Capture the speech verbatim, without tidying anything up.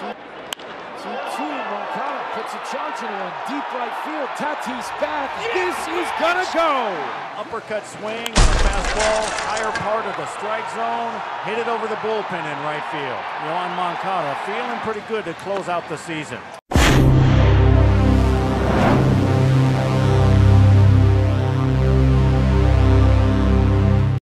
two two, Moncada puts a charge into one, deep right field. Tatis back. This is gonna go. Uppercut swing on a fastball, higher part of the strike zone, hit it over the bullpen in right field. Yoan Moncada feeling pretty good to close out the season.